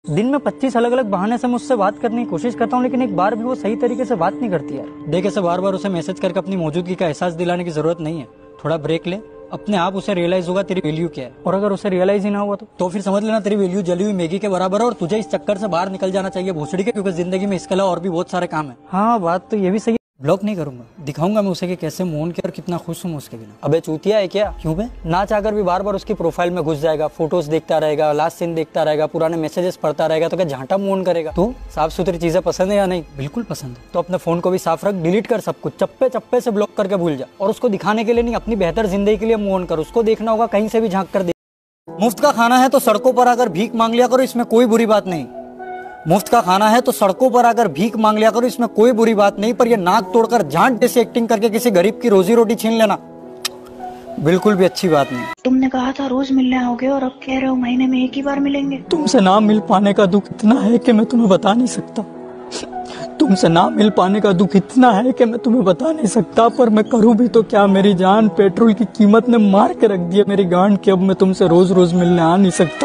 दिन में 25 अलग अलग बहाने से मुझसे बात करने की कोशिश करता हूँ, लेकिन एक बार भी वो सही तरीके से बात नहीं करती यार। देख, ऐसे बार बार उसे मैसेज करके अपनी मौजूदगी का एहसास दिलाने की जरूरत नहीं है। थोड़ा ब्रेक ले, अपने आप उसे रियलाइज होगा तेरी वैल्यू क्या है। और अगर उसे रियलाइज ही ना हुआ तो फिर समझ लेना तेरी वैल्यू जली हुई मैगी के बराबर है और तुझे इस चक्कर से बाहर निकल जाना चाहिए भोसड़ी के, क्योंकि जिंदगी में इसके अलावा और भी बहुत सारे काम है। हाँ, बात तो ये भी सही है। ब्लॉक नहीं करूंगा, दिखाऊंगा मैं उसे कि कैसे मोहन के और कितना खुश हूँ उसके बिना। अबे चूतिया है क्या? क्यों बे? ना चाहकर भी बार बार उसकी प्रोफाइल में घुस जाएगा, फोटोज देखता रहेगा, लास्ट सीन देखता रहेगा, पुराने मैसेजेस पढ़ता रहेगा, तो क्या झांटा मोहन करेगा? तो साफ सुथरी चीजें पसंद है या नहीं? बिल्कुल पसंद है। तो अपने फोन को भी साफ रख, डिलीट कर सब कुछ, चप्पे चप्पे से ब्लॉक करके भूल जा। और उसको दिखाने के लिए नहीं, अपनी बेहतर जिंदगी के लिए मोहन कर। उसको देखना होगा कहीं से भी झांक कर दे। मुफ्त का खाना है तो सड़कों पर आकर भीख मांग लिया करो, इसमें कोई बुरी बात नहीं। मुफ्त का खाना है तो सड़कों पर आकर भीख मांग लिया करो, इसमें कोई बुरी बात नहीं। पर ये नाक तोड़कर झांट जैसी एक्टिंग करके किसी गरीब की रोजी रोटी छीन लेना बिल्कुल भी अच्छी बात नहीं। तुमने कहा था रोज मिलने आओगे और अब कह रहे हो महीने में एक ही बार मिलेंगे। तुमसे ना मिल पाने का दुख इतना है कि मैं तुम्हें बता नहीं सकता। तुमसे ना मिल पाने का दुख इतना है कि मैं तुम्हें बता नहीं सकता। पर मैं करूं भी तो क्या मेरी जान? पेट्रोल की कीमत ने मार के रख दिया मेरी गांड कि अब मैं तुमसे रोज रोज मिलने आ नहीं सकता।